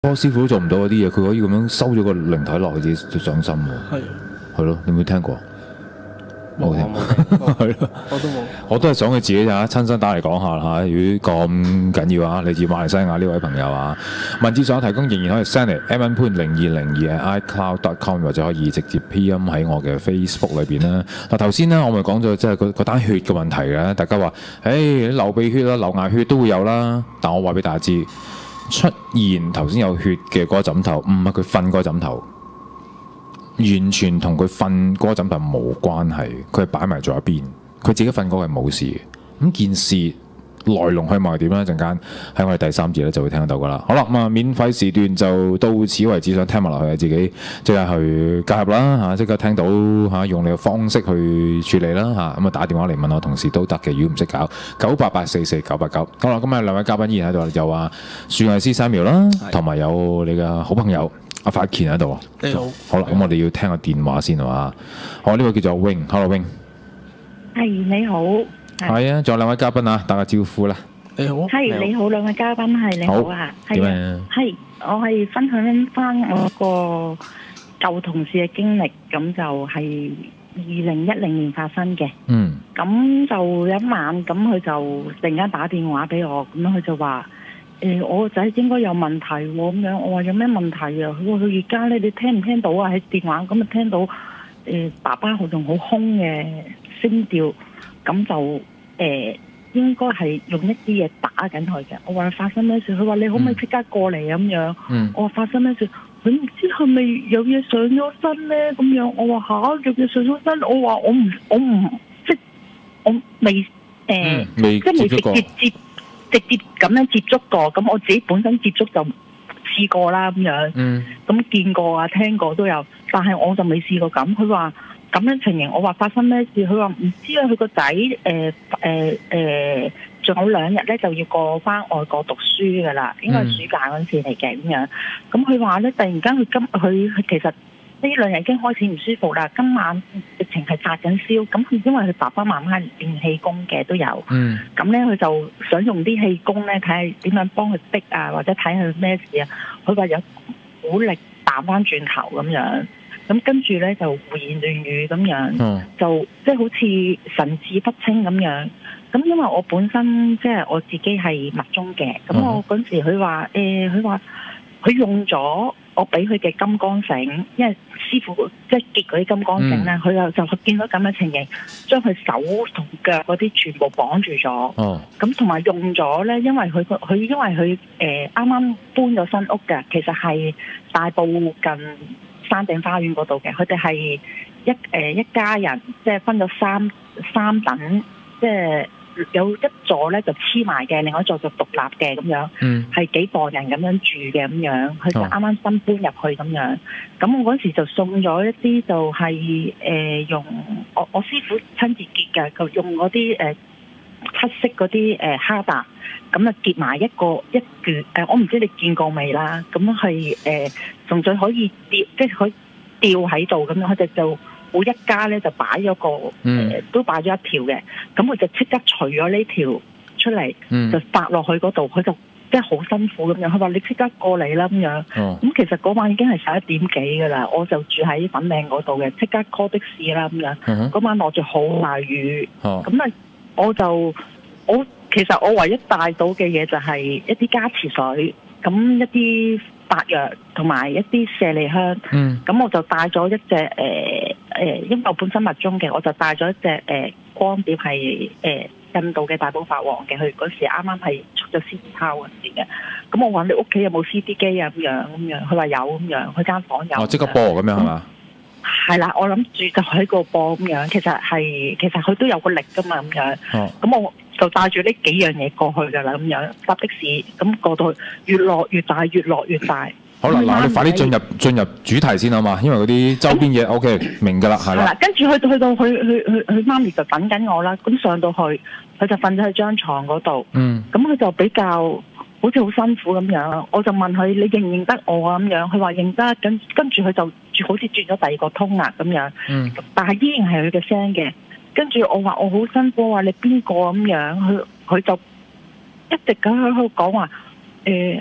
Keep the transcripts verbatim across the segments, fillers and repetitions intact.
波師傅都做唔到嗰啲嘢，佢可以咁樣收咗個靈體落去自己掌心喎。 係係咯，你有冇聽過？ 冇啊冇聽過， 係咯， 我都冇。 我都係想佢自己啊親身打嚟講下啦嚇。如果咁緊要啊，嚟自馬來西亞呢位朋友啊，文字上提供仍然可以 send 嚟 m n p 零二零二 at icloud dot com 或者可以直接 P M 喺我嘅 Facebook 裏邊啦。嗱頭先咧我咪講咗即係嗰嗰單血嘅問題嘅，大家話誒流鼻血啦、流牙血都會有啦，但我話俾大家知，出現頭先有血嘅嗰個枕頭，唔係佢瞓嗰個枕頭。完全同佢瞓嗰個枕頭冇關係，佢係擺埋咗一邊，佢自己瞓嗰個係冇事嘅。咁件事來龍去脈係點咧？陣間喺我哋第三節咧就會聽得到噶啦。好啦，咁啊免費時段就到此為止，想聽埋落去自己即刻去加入啦嚇，即刻聽到嚇用你嘅方式去處理啦嚇。咁啊打電話嚟問我同事都得嘅，如果唔識搞九八八四四九八九。好啦，咁啊兩位嘉賓依然喺度，有啊樹藝師 Samuel 啦，同埋有你嘅好朋友。阿發乾喺度， 你好。 好啦，咁我哋要聽個電話先係嘛？我呢個叫做 Wing，Hello Wing。 係你好。 係啊，仲有兩位嘉賓啊，打個招呼啦。 你好。 係你好，兩位嘉賓係你好啊。係啊。係，我係分享翻我個舊同事嘅經歷，咁就係二零一零年發生嘅。 嗯。 咁就有一晚，咁佢就突然間打電話俾我，咁樣佢就話。誒、呃，我個仔應該有問題喎，咁樣我話有咩問題啊？佢話佢而家咧，你聽唔聽到啊？喺電話咁啊，聽到誒、呃、爸爸好用好兇嘅聲調，咁就誒、呃、應該係用一啲嘢打緊佢嘅。我話發生咩事？佢話你可唔可以即刻過嚟咁樣？ 嗯、 我話發生咩事？佢唔知係咪有嘢上咗身咧？咁樣我話吓，有嘢上咗身？我話我唔我唔即我未誒， 嗯、未即係未直接接。直接咁樣接觸過，咁我自己本身接觸就試過啦咁樣，咁、 嗯、 見過啊聽過都有，但係我就未試過咁。佢話咁樣情形，我話發生咩事？佢話唔知啊，佢個仔誒誒誒，仲有兩日咧就要過翻外國讀書噶啦，應該係暑假嗰陣時嚟嘅咁樣。咁佢話咧，突然間佢今佢其實。呢兩日已經開始唔舒服啦，今晚直情係發緊燒，咁因為佢爸爸媽媽練氣功嘅都有，咁咧佢就想用啲氣功咧睇下點樣幫佢逼啊，或者睇下佢咩事啊，佢話有鼓力打翻轉頭咁樣，咁跟住咧就胡言亂語咁樣，嗯、就即係好似神志不清咁樣。咁因為我本身即係我自己係密宗嘅，咁我嗰時佢話誒，佢話佢用咗。我俾佢嘅金剛繩，因為師傅即係結嗰啲金剛繩咧，佢又就見到咁嘅情形，將佢手同腳嗰啲全部綁住咗。咁同埋用咗咧，因為佢佢因為佢誒啱啱搬咗新屋嘅，其實係大埔近山頂花園嗰度嘅。佢哋係一誒、呃、一家人，即係分咗三三等，即係。有一座咧就黐埋嘅，另外一座就獨立嘅咁樣，係、嗯、幾個人咁樣住嘅咁樣，佢就啱啱新搬入去咁樣。咁我嗰時就送咗一啲就係、是、誒、呃、用我我師傅親自結嘅，就用嗰啲誒黑色嗰啲誒哈達，咁啊結埋一個一卷誒、呃，我唔知你見過未啦。咁係誒，仲再可以吊，即係可以吊喺度咁樣，佢哋就。每一家咧就擺咗個誒、嗯呃，都擺咗一條嘅，咁佢就即刻除咗呢條出嚟，嗯、就搭落去嗰度，佢就即係好辛苦咁樣。佢話你即刻過嚟啦咁樣。咁、哦、其實嗰晚已經係十一點幾噶啦，我就住喺粉嶺嗰度嘅，即刻 call 的士啦咁樣。嗰、嗯、晚落住好大雨，咁啊、哦，我就我其實我唯一帶到嘅嘢就係一啲加持水，咁一啲白藥同埋一啲舍利香。咁、嗯、我就帶咗一隻誒。呃誒，因為我本身密宗嘅，我就帶咗一隻誒、呃、光碟，係誒、呃、印度嘅大寶法王嘅，佢嗰時啱啱係出咗 C D 抄嗰時嘅。咁我話你屋企有冇 C D 機啊？咁樣咁樣，佢話有咁樣，佢間房有。哦，即刻播咁樣係嘛？係啦，我諗住就喺個播咁樣，其實係其實佢都有個力噶嘛咁樣。哦。咁我就帶住呢幾樣嘢過去噶啦，咁樣搭的士，咁過到去越落越大，越落越大。好啦，嗱，你快啲進入進入主題先好嘛，因為嗰啲周邊嘢 O K 明㗎啦，係啦。係啦，跟住去到去到佢佢佢佢媽咪就等緊我啦，咁上到去佢就瞓咗喺張床嗰度。嗯。咁佢就比較好似好辛苦咁樣，我就問佢你認唔認得我啊咁樣，佢話認得，跟跟住佢就好似轉咗第二個通啊咁樣。嗯。但係依然係佢嘅聲嘅，跟住我話我好辛苦，話你邊個咁樣，佢佢就一直咁喺度講話誒。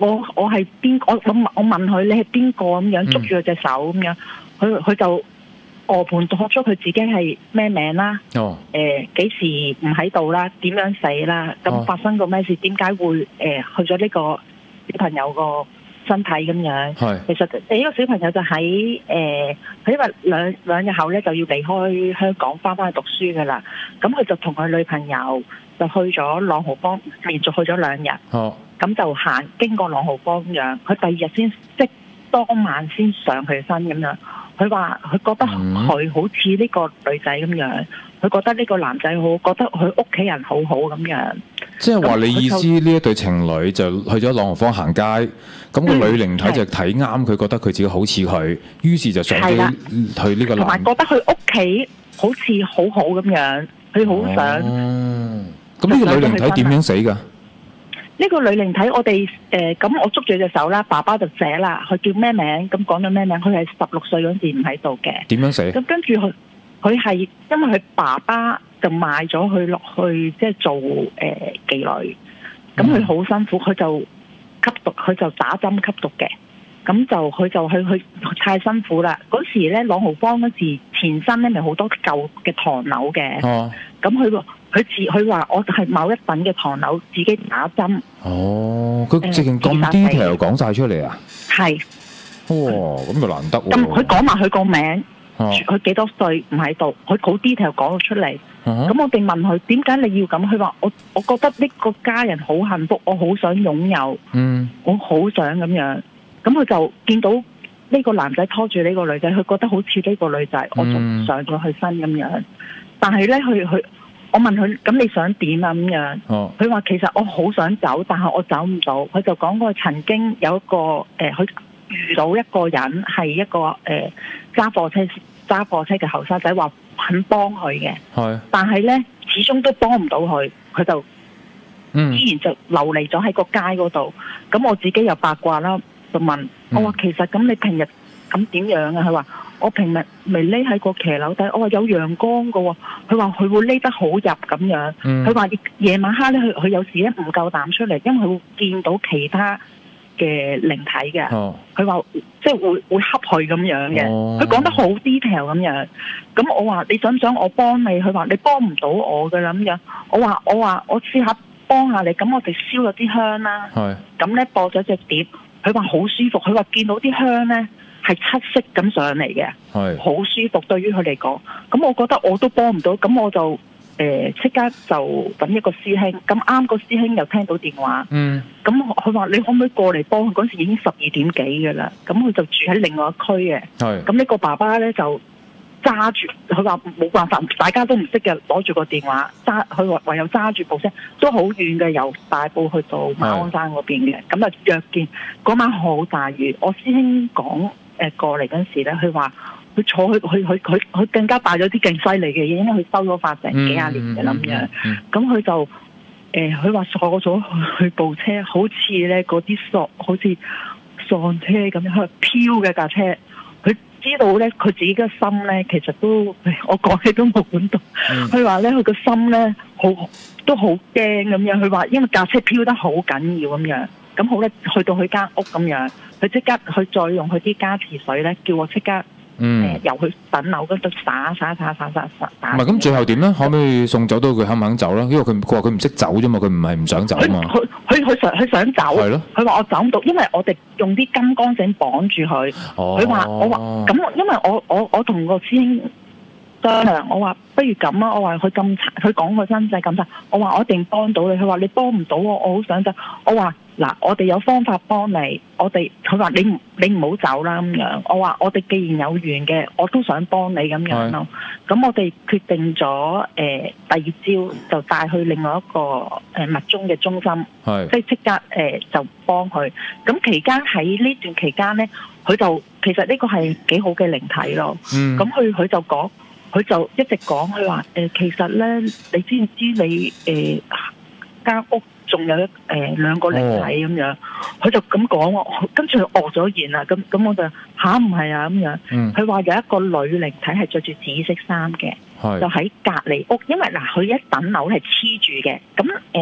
我我係邊我我我問佢你係邊個咁樣，捉住佢隻手咁樣，佢佢就俄盤托出佢自己係咩名啦， 哦， 誒幾時唔喺度啦，點樣死啦，咁發生過咩事，點解會誒去咗呢個小朋友個身體咁樣？ 係其實呢個小朋友就喺誒，佢因為兩兩日後咧就要離開香港翻返去讀書噶啦，咁佢就同佢女朋友就去咗朗豪坊，連續去咗兩日。 哦， 咁就行經過朗豪坊咁樣，佢第二日先即當晚先上佢身咁樣。佢話佢覺得佢好似呢個女仔咁樣，佢覺得呢個男仔好，覺得佢屋企人好好咁樣。 即係話你意思呢一對情侶就去咗朗豪坊行街，咁、個女靈體就睇啱佢，覺得佢自己好似佢，於是就上咗去呢個男。 同埋覺得佢屋企好似好好咁樣，佢好想。 哦，咁呢個女靈體點樣死㗎？ 呢個女靈體我哋誒咁我捉住隻手啦，爸爸就寫啦，佢叫咩名？咁講咗咩名？佢係十六歲嗰陣時唔喺度嘅。點樣死？咁跟住佢佢係因為佢爸爸就賣咗佢落去即係做誒、呃、妓女，咁佢好辛苦，佢就吸毒，佢就打針吸毒嘅。咁就佢就去去太辛苦啦。嗰時咧朗豪坊嗰時前身咧咪好多舊嘅唐樓嘅。哦。咁佢佢自佢話我係某一品嘅唐樓自己打針。 哦，佢直情咁 detail 講晒出嚟啊！ 係。 哇，咁又難得喎。 咁佢講埋佢個名，佢幾多歲唔喺度，佢好 detail 講到出嚟。咁我哋問佢點解你要咁？佢話我我覺得呢個家人好幸福，我好想擁有。嗯。我好想咁樣。咁佢就見到呢個男仔拖住呢個女仔，佢覺得好似呢個女仔，我就上咗去身咁樣。但係咧，佢佢我問佢咁你想點啊咁樣？佢話、哦、其實我好想走，但係我走唔到。佢就講過曾經有一個誒，佢、呃、遇到一個人係一個誒揸貨車揸貨車嘅後生仔，話肯幫佢嘅。係，但係咧始終都幫唔到佢，佢就依然就流離咗喺個街嗰度。咁我自己又八卦啦。就問我話其實咁你平日咁點樣啊？佢話我平日咪匿喺個騎樓底。我話有陽光噶喎。佢話佢會匿得好入咁樣。佢話夜晚黑咧，佢佢有時咧唔夠膽出嚟，因為佢會見到其他嘅靈體嘅。佢話、哦、即係會會恰佢咁樣嘅。佢講、哦、得好 detail 咁樣。咁我話你想唔想我幫你？佢話你幫唔到我㗎啦咁樣。我話我話我試下幫下你。咁我哋燒咗啲香啦。咁咧播咗隻碟。佢話好舒服，佢話見到啲香咧係七色咁上嚟嘅，係好舒服對於佢嚟講。咁我覺得我都幫唔到，咁我就誒即、呃、刻就揾一個師兄。咁啱個師兄又聽到電話，嗯，咁佢話你可唔可以過嚟幫佢？嗰時已經十二點幾嘅啦，咁佢就住喺另外一區嘅，係。咁呢個爸爸咧就揸住，佢話冇辦法，大家都唔識嘅，攞住個電話揸，佢話唯有揸住部車，都好遠嘅，由大埔去到馬鞍山嗰邊嘅。咁啊約見嗰晚好大雨，我師兄講誒、呃、過嚟嗰陣時咧，佢話佢坐去佢佢佢佢更加帶咗啲勁犀利嘅嘢，因為佢收咗法成幾廿年嘅咁樣。咁佢就誒佢話坐咗去部車，好似咧嗰啲索好似喪車咁樣，佢飄嘅架車。知道咧，佢自己嘅心咧，其實都我講起都冇管到。佢話咧，佢個心咧好都好驚咁樣。佢話因為架車飄得好緊要咁樣，咁好咧，去到佢間屋咁樣，佢即刻佢再用佢啲加持水咧，叫我即刻誒由佢等樓嗰度灑灑灑灑灑灑。唔係咁，最後點咧？可唔可以送走到佢肯唔肯走咧？因為佢佢話佢唔識走啫嘛，佢唔係唔想走啊嘛。佢佢佢想佢想走。係咯。佢話我走唔到，因為我哋用啲金剛繩綁住佢。哦。佢話我話咁，因為我我我同個師兄商量，我話不如咁啊！我話佢咁殘，佢講個身世咁殘，我話我一定幫到你。佢話你幫唔到我，我好想走。我話嗱，我哋有方法幫你。我哋佢話你你唔好走啦咁樣。我話我哋既然有緣嘅，我都想幫你咁樣咯。咁我哋決定咗誒、呃、第二朝就帶去另外一個誒、呃、密宗嘅中心，即係即刻誒、呃、就幫佢。咁期間喺呢段期間咧，佢就其實呢個係幾好嘅靈體咯。咁佢佢就講。佢就一直講，佢話誒，其實咧，你知唔知你誒間、呃、屋仲有一誒、呃、兩個靈體咁樣？佢、哦、就咁講喎，跟住佢惡咗言啦。咁咁我就吓唔係啊咁樣。佢話、嗯、有一個女靈體係着住紫色衫嘅，是就喺隔離屋。因為嗱，佢、呃、一等樓係黐住嘅，咁誒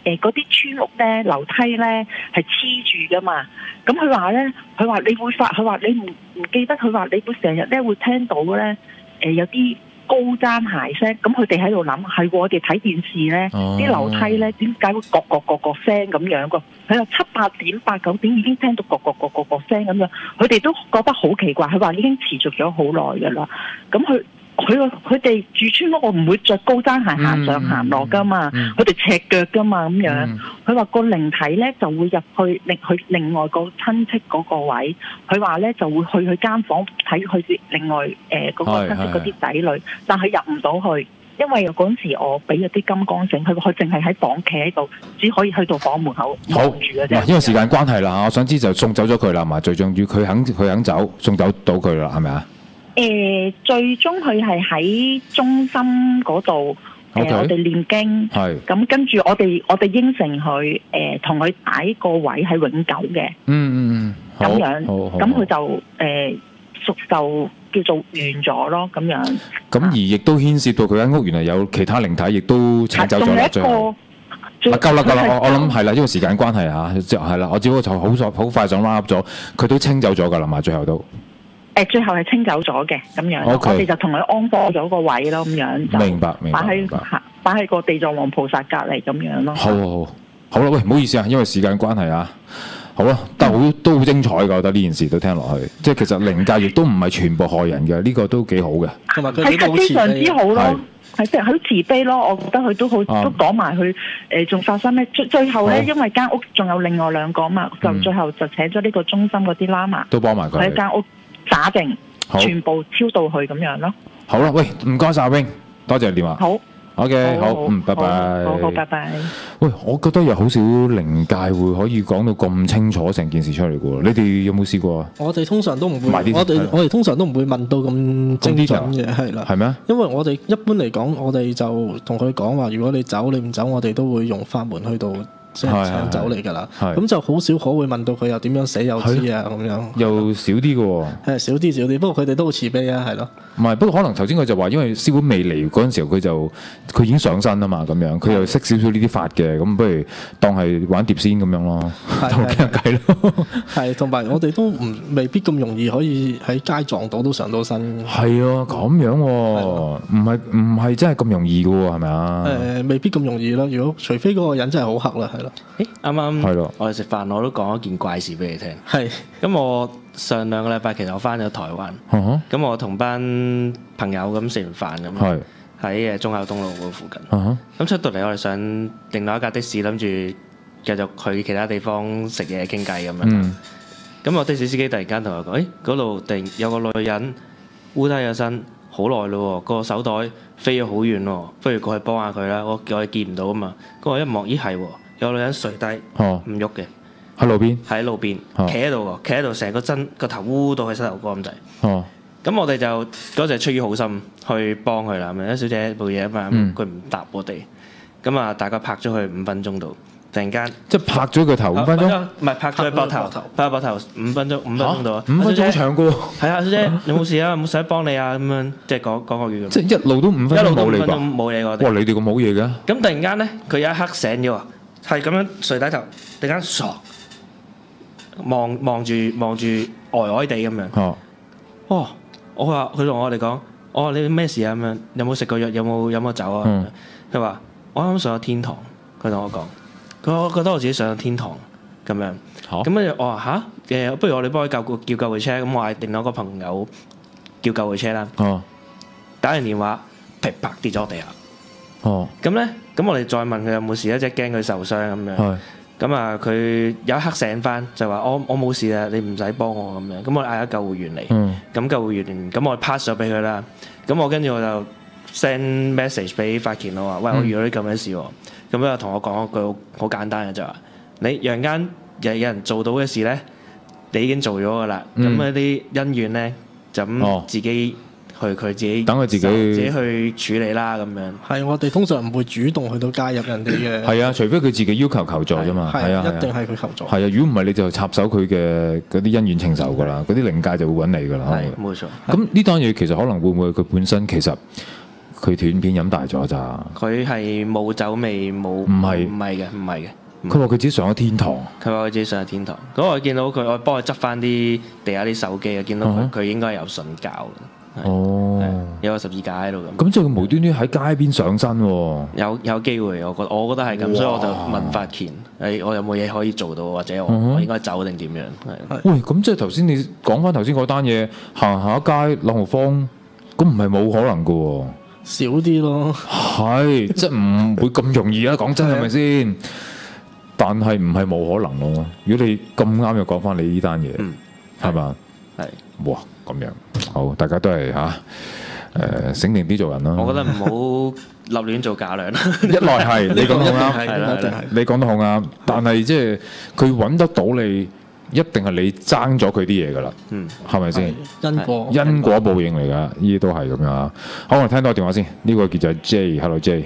誒嗰啲村屋咧樓梯咧係黐住噶嘛。咁佢話咧，佢話你會發，佢話你唔唔記得，佢話你會成日咧會聽到咧誒、呃、有啲高踭鞋聲。咁佢哋喺度諗係我哋睇電視咧啲樓梯咧點解會咯咯咯咯聲咁樣個？佢話七八點八九點已經聽到咯咯咯咯咯聲咁樣，佢哋都覺得好奇怪。佢話已經持續咗好耐㗎啦。咁佢。佢佢哋住村屋，我唔會着高踭鞋行上行落噶嘛，佢哋、嗯、赤腳噶嘛咁樣。佢話、嗯、個靈體咧就會入去另去另外個親戚嗰個位，佢話咧就會去佢間房睇佢另外誒嗰、呃那個親戚嗰啲仔女，但係入唔到去，因為嗰陣時我俾咗啲金剛繩，佢佢淨係喺房企喺度，只可以去到房門口望住嘅啫。 因為時間關係啦，我想知就送走咗佢啦，嘛最重要佢肯佢肯走，送走到佢啦，係咪啊？ 誒、呃，最終佢係喺中心嗰度，誒 Okay.、呃，我哋念經，係是，咁跟住我哋我哋應承佢，誒、呃，同佢擺個位係永久嘅，嗯嗯嗯，咁樣，咁佢就誒，屬、呃、就叫做完咗咯，咁樣。咁而亦都牽涉到佢間屋原來有其他靈體，亦都請走咗啦，最後。嗱夠啦夠啦，我我諗係啦，因為時間關係啊，即係啦，我只不過就好好快想拉咗，佢都清走咗㗎啦嘛，最後都。 誒最後係清走咗嘅咁樣，okay. 我哋就同佢安放咗個位咯，咁樣就明白明白，擺喺擺喺個地藏王菩薩隔離咁樣咯。 好好好，好啦，喂，唔好意思啊，因為時間關係啊，好啦，但係好都好精彩㗎，我覺得呢件事都聽落去，即係其實靈界亦都唔係全部害人嘅，呢、呢個都幾好嘅，同埋佢係非常之好咯，係即係好慈悲咯，我覺得佢都好、啊、都講埋佢誒仲發生咩？最最後咧，好因為間屋仲有另外兩個嘛，就最後就請咗呢個中心嗰啲喇嘛都幫埋佢喺間屋。打定，好全部超到去咁樣咯。 好啦，喂，唔該晒阿 Wing，多謝你電話。 好 ，OK，好，嗯，拜拜。 好好，拜拜。 喂，我覺得有好少靈界會可以講到咁清楚成件事出嚟嘅喎，你哋有冇試過啊？ 我哋通常都唔會，我哋我哋通常都唔會問到咁精準嘅，係啦。係咩？因為我哋一般嚟講，我哋就同佢講話，如果你走你唔走，我哋都會用法門去到。即係搶走嚟㗎啦，咁就好少可會問到佢又點樣死又知啊咁樣， 又少啲嘅喎， 係少啲少啲，不過佢哋都好慈悲啊，係咯。 唔係，不過可能頭先佢就話，因為師傅未嚟嗰陣時候，佢就佢已經上身啊嘛，咁樣佢又識少少呢啲法嘅，咁不如當係玩碟仙咁樣咯，同佢傾下偈咯。 係，同埋我哋都唔未必咁容易可以喺街撞到都上到身。 係啊，咁樣喎，唔係唔係真係咁容易嘅喎，係咪啊？ 誒，未必咁容易咯。如果除非嗰個人真係好黑啦，係咯。 誒，啱啱我哋食飯，我都講一件怪事俾你聽。係，咁我上兩個禮拜其實我翻咗台灣，咁我同班朋友咁食完飯咁樣，喺誒忠孝東路嗰附近。咁出到嚟，我哋上另外一架的士，諗住繼續去其他地方食嘢傾偈咁樣。咁我的士司機突然間同我講：誒，嗰度突然有個女人烏低咗身，好耐咯，個手袋飛咗好遠喎，不如過去幫下佢啦。我我哋見唔到啊嘛，咁我一望，咦係喎。有個女人垂低，唔喐嘅， 喺路邊， 喺路邊，企喺度喎，企喺度，成個真個頭烏到佢膝頭哥咁滯。哦，咁我哋就嗰陣出於好心去幫佢啦，咁小姐冇嘢啊嘛，佢唔答我哋，咁啊大概拍咗佢五分鐘度，突然間即係拍咗佢頭五分鐘， 唔係拍咗佢膊頭，拍佢膊頭五分鐘，五分鐘度啊， 五分鐘好長噶喎。係啊，小姐你冇事啊，冇使幫你啊，咁樣即係講講個語咁。 即係一路都五分鐘冇理過， 冇理過。 哇！你哋咁冇嘢嘅。 咁突然間咧，佢有一刻醒咗。係咁樣垂低頭，突然間傻望望住望住呆呆地咁樣。哦，哦，我話佢同我哋講，我話你咩事啊？咁樣有冇食過藥？有冇飲過酒啊？佢話、嗯、我啱啱上咗天堂。佢同我講，佢我覺得我自己上咗天堂咁樣。咁跟住我話吓，誒，不如我哋幫佢叫叫救護車。咁我嗌另外一個朋友叫救護車啦。哦，打完電話，噼啪跌咗落地下。哦，咁咧，咁我哋再問佢有冇事咧，即係驚佢受傷咁樣。係，咁啊，佢有一刻醒翻，就話我我冇事啊，你唔使幫我咁樣。咁我嗌咗救護員嚟，嗯，咁救護員，咁我 pass 咗俾佢啦。咁我跟住我就 send message 俾法權我話，喂，我遇到啲咁嘅事喎。咁佢又同我講一句好簡單嘅就話，你陽間有有人做到嘅事咧，你已經做咗噶啦。咁嗰啲恩怨咧，就咁自己。去佢自己等佢自己自己去處理啦，咁樣。 係，我哋通常唔會主動去到介入人哋嘅。 係啊，除非佢自己要求求助啫嘛。係啊， 一定係佢求助。 係啊，如果唔係你就插手佢嘅嗰啲恩怨情仇㗎啦，嗰啲靈界就會揾你㗎啦。 係，冇錯。 咁呢單嘢其實可能會唔會佢本身其實佢斷片飲大咗咋？ 佢係冇酒味冇。唔係唔係嘅，唔係嘅。 佢話佢自己上咗天堂。 佢話佢自己上咗天堂。咁我見到佢，我幫佢執翻啲地下啲手機啊，見到佢佢、uh huh. 應該有瞓覺嘅。 哦， 有個十字架喺度咁。 咁即係佢無端端喺街邊上身喎。 有有機會，我覺我覺得係咁，所以我就問法鉗，誒，我有冇嘢可以做到，或者我、uh huh. 我應該走定點樣？係。喂，咁即係頭先你講翻頭先嗰單嘢，行下街朗豪坊，咁唔係冇可能㗎喎。 少啲咯。 係，即係唔會咁容易啊！講真係咪先？但係唔係冇可能咯。如果你咁啱又講翻你呢單嘢，係嘛？係。哇！咁樣好，大家都係嚇誒醒定啲做人咯。 我覺得唔好立亂做假糧。 一來係你講得好啱，係啦，你講得好啱。但係即係佢揾得到你，一定係你爭咗佢啲嘢㗎啦。嗯，係咪先？ 因果因果報應嚟㗎，呢啲都係咁樣啊。好，我哋聽多個電話先。呢個叫做 J，Hello J。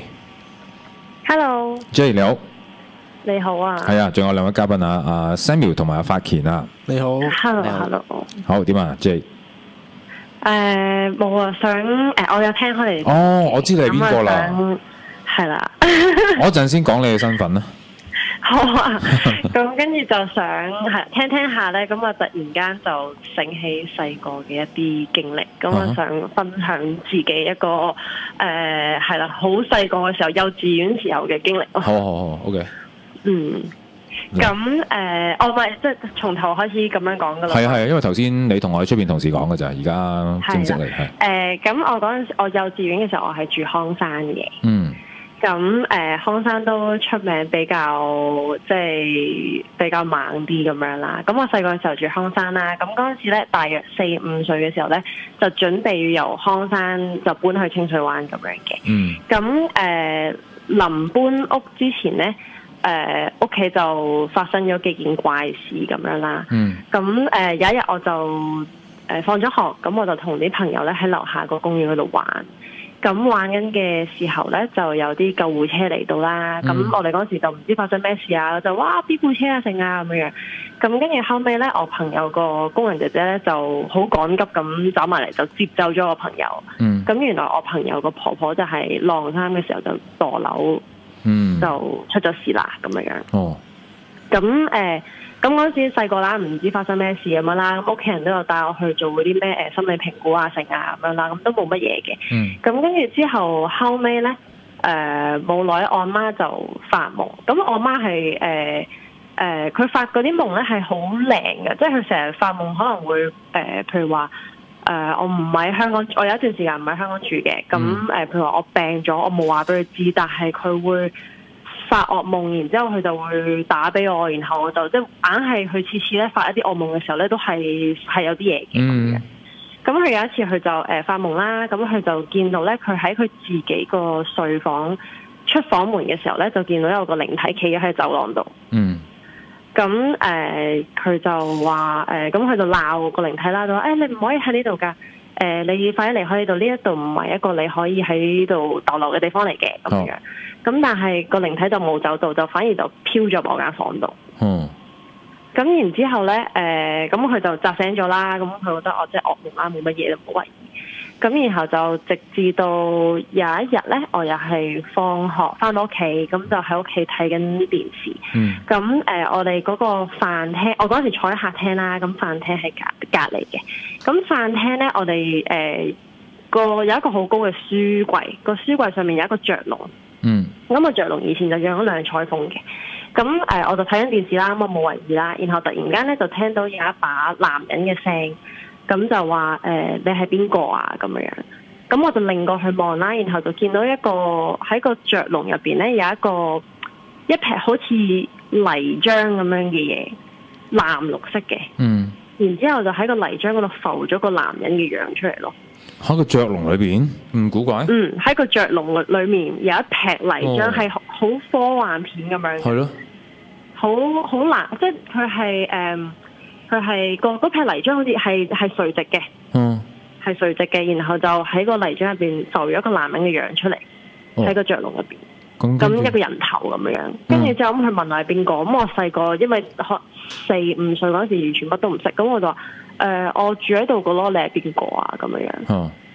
Hello。 J 你好。 你好啊。 係啊，仲有兩位嘉賓啊，阿 Samuel 同埋阿法鉗啊。 你好。 Hello，Hello。 好點啊 J？ 誒冇啊，想誒我有聽開你。 哦，我知你係邊個啦。 係啦。 我一陣先講你嘅身份啦。 好啊，咁跟住就想係聽聽下咧，咁我突然間就醒起細個嘅一啲經歷，咁我想分享自己一個誒係啦，好細個嘅時候，幼稚園時候嘅經歷。 好好好 ，OK。 嗯。咁誒、呃，我咪即係從頭開始咁樣講噶啦。係啊係啊，因為頭先你同我喺出邊同事講嘅咋，而家正式嚟係。 誒，咁、呃、我嗰陣時，我幼稚園嘅時候，我係住康山嘅。 嗯。 咁誒、呃，康山都出名比較即係比較猛啲咁樣啦。咁我細個嘅時候住康山啦。咁嗰陣時咧，大約四五歲嘅時候咧，就準備要由康山就搬去清水灣咁樣嘅。嗯。咁誒，臨搬屋之前咧。誒屋企就發生咗幾件怪事咁樣啦。嗯。咁誒、呃、有一日我就誒、呃、放咗學，咁我就同啲朋友咧喺樓下個公園嗰度玩。咁玩緊嘅時候咧，就有啲救護車嚟到啦。咁、嗯、我哋嗰時就唔知發生咩事啊，就哇邊部車啊，剩啊咁樣。咁跟住後尾咧，我朋友個工人姐姐咧就好趕急咁走埋嚟，就接走咗我朋友。嗯。咁原來我朋友個婆婆就係晾衫嘅時候就墮樓。嗯，就出咗事啦，咁樣樣。哦，咁誒，咁嗰陣時細個啦，唔知發生咩事咁樣啦，咁屋企人都有帶我去做嗰啲咩誒心理評估啊、成啊咁樣啦，咁都冇乜嘢嘅。嗯，咁跟住之後後尾咧，誒冇耐我阿媽就發夢，咁我阿媽係誒誒，佢、呃、發嗰啲夢咧係好靈嘅，即係佢成日發夢可能會誒、呃，譬如話。誒、呃，我唔喺香港，我有一段時間唔喺香港住嘅。咁誒、呃，譬如話我病咗，我冇話俾佢知，但係佢會發噩夢，然之後佢就會打俾我，然後我就即係硬係佢次次咧發一啲噩夢嘅時候咧，都係係有啲嘢嘅咁嘅。咁佢、嗯、有一次佢就誒、呃、發夢啦，咁佢就見到咧，佢喺佢自己個睡房出房門嘅時候咧，就見到有個靈體企咗喺走廊度。嗯。咁誒，佢、呃、就話誒，咁、呃、佢就鬧個靈體啦，就話誒、哎，你唔可以喺呢度㗎，誒、呃，你快啲離開呢度，呢一度唔係一個你可以喺呢度逗留嘅地方嚟嘅，咁樣。咁、oh. 但係個靈體就冇走到，就反而就飄咗我間房度。嗯。咁然之後咧，誒、呃，咁佢就扎醒咗啦，咁佢覺得我即係噩夢啦，冇乜嘢，冇為意。咁然後就直至到有一日咧，我又係放學翻到屋企，咁就喺屋企睇緊電視。嗯。咁誒、呃，我哋嗰個飯廳，我嗰陣時坐喺客廳啦，咁飯廳係隔隔離嘅。咁飯廳咧，我哋誒、呃、個有一個好高嘅書櫃，個書櫃上面有一個雀籠。嗯。咁個雀籠以前就養咗兩彩鳳嘅。咁誒、呃，我就睇緊電視啦，咁我冇為意啦。然後突然間咧，就聽到有一把男人嘅聲。咁就話誒、呃，你係邊個啊？咁樣，咁我就擰過去望啦，然後就見到一個喺個雀籠入邊咧，有一個一撇好似泥漿咁樣嘅嘢，藍綠色嘅。嗯。然之後就喺個泥漿嗰度浮咗個男人嘅樣出嚟咯。 喺個雀籠裏邊，唔古怪。 嗯，喺個雀籠裏面有一撇泥漿，係好、哦、科幻片咁樣。係咯。好好藍，即係佢係誒。嗯佢係個嗰片泥漿好似係係垂直嘅，嗯，係垂直嘅，然後就喺個泥漿入邊浮咗一個男人嘅樣出嚟，喺、哦、個雀籠入邊，咁、嗯、一個人頭咁樣，跟住之後咁佢問我係邊個，咁我細個因為學四五歲嗰時完全乜都唔識，咁我就話誒、呃、我住喺度個咯，你係邊個啊咁樣樣，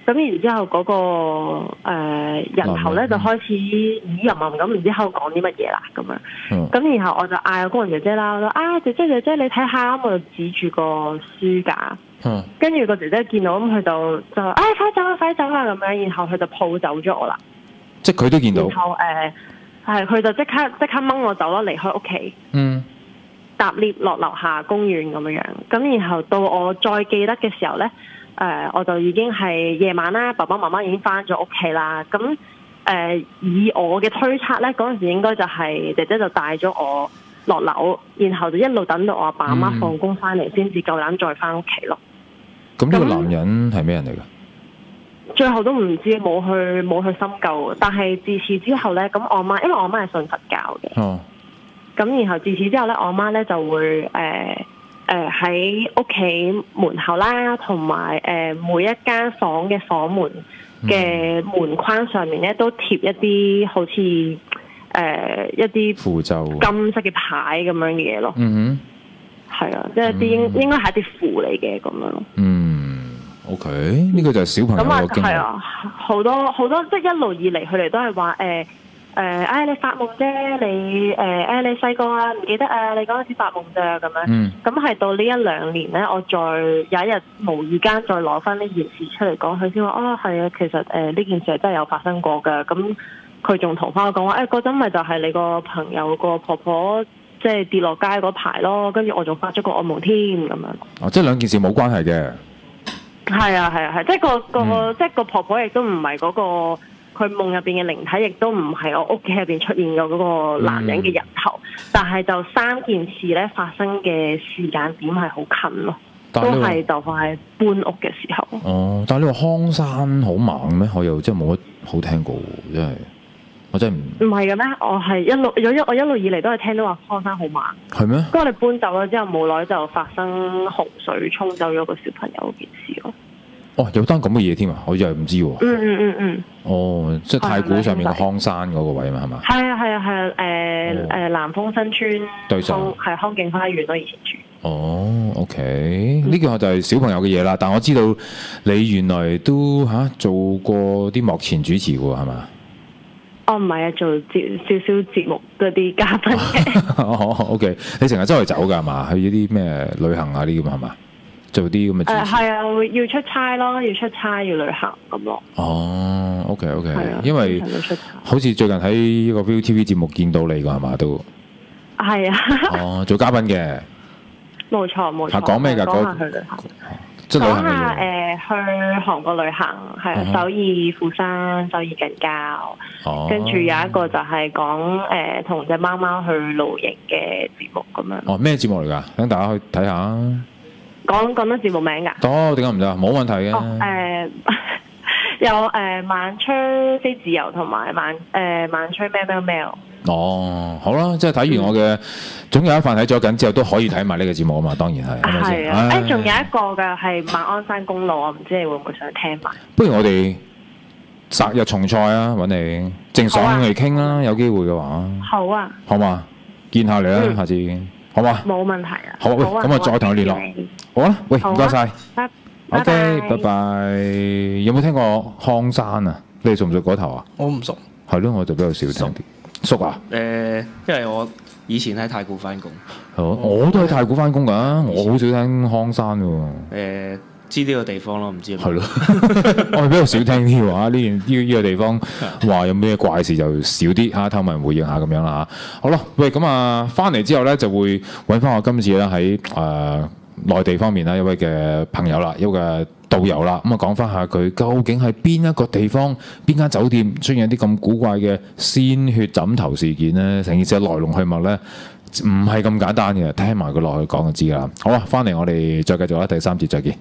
咁然之後嗰、那個、呃、人頭咧就開始咦吟吟咁，唔知喺度講啲乜嘢啦咁樣。咁、嗯、然後我就嗌個工人姐姐啦，我話啊姐姐姐姐你睇下，我就指住個書架。跟住、嗯、個姐姐見到咁，佢就就啊快走啊快走啊咁樣，然後佢就抱走咗我啦。 即係佢都見到。然後誒係佢就即刻即刻掹我走咯，離開屋企。嗯。搭 lift 落樓下公園咁樣樣，咁然後到我再記得嘅時候咧，誒、呃、我就已經係夜晚啦，爸爸媽媽已經翻咗屋企啦。咁誒、呃、以我嘅推測咧，嗰陣時應該就係姐姐就帶咗我落樓，然後就一路等到我阿爸阿媽放工翻嚟，先至夠膽再翻屋企咯。 咁呢個男人係咩人嚟㗎？ 最後都唔知，冇去冇去深究。但係自此之後咧，咁我媽因為我媽係信佛教嘅。哦。咁然後自此之後咧，我媽咧就會誒誒喺屋企門口啦，同埋誒每一間房嘅房門嘅門框上面咧，都貼一啲好似誒、呃、一啲符咒、 金色嘅牌咁樣嘅嘢咯。 嗯哼，係啊，即係啲應應該係一啲符嚟嘅咁樣咯。 嗯 ，OK，呢個就係小朋友嘅經歷。 係啊，好多好多，即係一路以嚟佢哋都係話誒。呃誒，唉、呃，你發夢啫，你誒，唉、呃，你細個啊，唔記得啊，你嗰陣時發夢咋咁樣。嗯。咁係到呢一兩年咧，我再有一日無意間再攞翻呢件事出嚟講，佢先話啊，係啊，其實誒呢、呃、件事係真係有發生過㗎。咁佢仲同翻我講話，誒嗰陣咪就係你個朋友個婆婆即係跌落街嗰排咯，跟住我仲發咗個噩夢添咁樣。 哦，即係兩件事冇關係嘅。 係啊，係啊，係，即係個個、嗯、即係個婆婆亦都唔係嗰個。佢夢入邊嘅靈體亦都唔係我屋企入邊出現嘅嗰個男人嘅人頭，嗯、但係就三件事咧發生嘅時間點係好近咯，都係就快搬屋嘅時候。 哦，但係你話康山好猛咩？我又真係冇乜好聽過，真係我真係唔唔係嘅咩？我係一路有一我一路以嚟都係聽到話康山好猛。 係咩？ 咁我哋搬走咗之後冇耐就發生洪水沖走咗個小朋友件事咯。 哦，有單咁嘅嘢添啊！我又係唔知喎。 嗯嗯嗯嗯。 哦，即係太古上面嘅康山嗰個位嘛，係嘛？ 係啊係啊係啊，誒誒南豐新村對上係康景花園咯，以前住。 哦 ，OK，呢個就係小朋友嘅嘢啦。但我知道你原來都嚇、啊、做過啲幕前主持喎，係嘛？ 哦，唔係啊，做節少少節目嗰啲嘉賓嘅。 哦，OK，你成日周圍走㗎係嘛？去啲咩旅行啊啲咁係嘛？做啲咁嘅誒係啊，要出差咯，要出差要旅行咁咯。 哦 ，OK OK，因為好似最近喺呢個 Viu T V 節目見到你㗎係嘛都。係啊。哦，做嘉賓嘅。冇錯冇錯。講咩㗎？講下去旅行。講下誒去韓國旅行，係啊，首爾、釜山、首爾近郊。哦。跟住有一個就係講誒同隻貓貓去露營嘅節目咁樣。哦，咩節目嚟㗎？等大家去睇下。講講得節目名㗎？得，點解唔得？冇問題嘅。哦，誒、呃、有誒、呃、晚吹飛自由同埋晚誒、呃、晚吹喵喵喵。哦，好啦，即係睇完我嘅、嗯、總有一份睇咗緊之後都可以睇埋呢個節目啊嘛，當然係。係咪先？啊，誒仲、哎、有一個嘅係馬鞍山公路，我唔知你會唔會想聽埋？不如我哋擇日重賽啊，揾你正常嚟傾啦，有機會嘅話。好啊。好嘛，見下你啦，嗯、下次。好嘛？冇問題啊。好，咁我再同佢聯絡。好啦，喂，唔該晒。OK，拜拜。有冇聽過康山啊？你哋熟唔熟嗰頭啊？我唔熟。係咯，我就比較少聽啲。熟啊？誒，因為我以前喺太古翻工。好，我都喺太古翻工㗎，我好少聽康山喎。誒，知呢個地方咯，唔知。係咯，我係比較少聽啲話。呢件呢呢個地方話有咩怪事就少啲嚇，透明回應下咁樣啦嚇。好啦，喂，咁啊，翻嚟之後咧就會揾翻我今次咧喺誒內地方面啦一位嘅朋友啦，一位嘅導遊啦，咁啊講翻下佢究竟係邊一個地方、邊間酒店出現一啲咁古怪嘅鮮血枕頭事件咧？成件事嘅來龍去脈咧，唔係咁簡單嘅，聽埋佢落去講就知㗎啦。好啦，翻嚟我哋再繼續啦，第三節再見。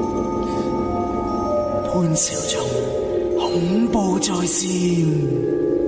潘紹聰恐怖在線。